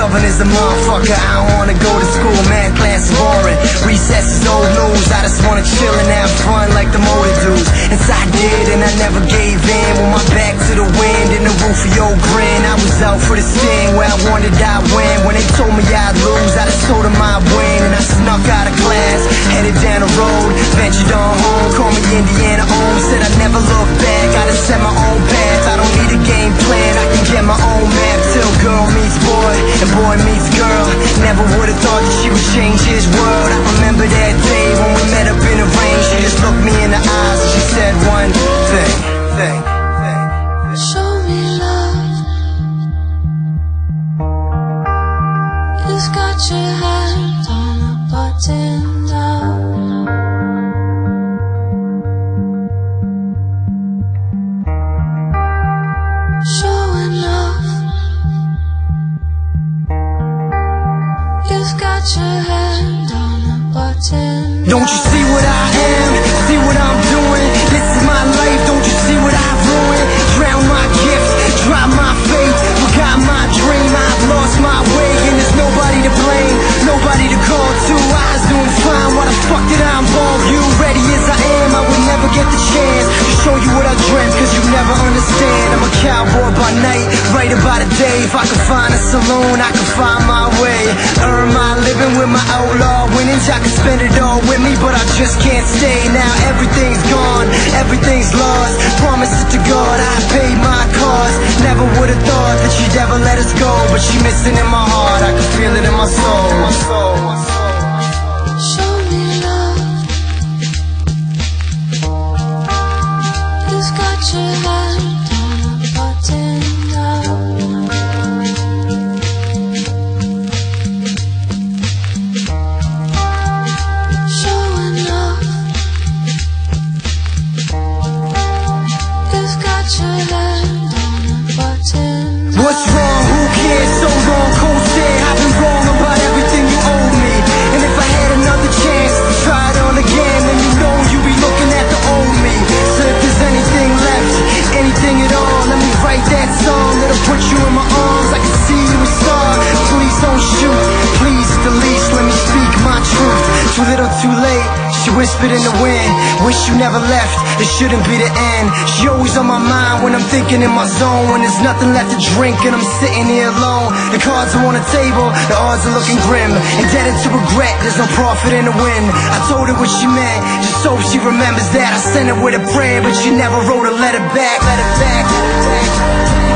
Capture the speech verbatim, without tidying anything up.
stubborn as a motherfucker. I don't wanna go to school, math class is boring. Recess is old news, I just wanna chill and have fun like the motor dudes. And so I did, and I never gave in. With my back to the wind and the roof of your grin, I was out for the sting, where I wanted I'd win. When they told me I'd lose, I just told them I'd win. And I snuck out of class, headed down the road, ventured on home, called me Indiana home. Said I'd never look back, I just set my own path. I don't need a game plan, I can get my own map. Till girl meets boy, and boy meets girl. Never would've thought that she would change his world. I remember that day when we met up in the rain. She just looked me in the eyes and she said one thing, thing, thing. Show me love. You've got your hand on a button down. Show enough. You've got your hand on a button down. Don't you see what I am? See what I'm doing? This is my life, don't you see what I've ruined? Drown my gifts, drop my faith, forgot my dream, I've lost my way. And there's nobody to blame, nobody to call to. I was doing fine, why the fuck did I involve you? Ready as I am, I would never get the chance to show you what I dreamt, cause you never understand. I'm a cowboy by night, writer by the day. If I could find a saloon, I could find my way. Earn my living with my outlaw winnings. I could spend it all with me, but I just can't stay. Now everything's gone, everything's lost. Promises to God, I paid my cost. Never would've thought that she'd ever let us go, but she missing in my heart, I can feel it in my soul, my soul, my soul. Show me love. You've got your hand on a button down. Show enough. You've got your hand on a button down. What's wrong? Who cares? So wrong, cold stare. I've been wrong about everything you owe me. And if I had another chance to try it on again, then you know you'd be looking at the old me. So if there's anything left, anything at all, let me write that song that'll put you in my arms. I can see you a star. Please don't shoot, please at the least let me speak my truth. Too little, too late, she whispered in the wind. Wish you never left, it shouldn't be the end. She always on my mind when I'm thinking in my zone. When there's nothing left to drink and I'm sitting here alone. The cards are on the table, the odds are looking grim. Indebted to regret, there's no profit in the win. I told her what she meant, just so she remembers that. I sent her with a prayer, but she never wrote a letter back. Letter back, letter back.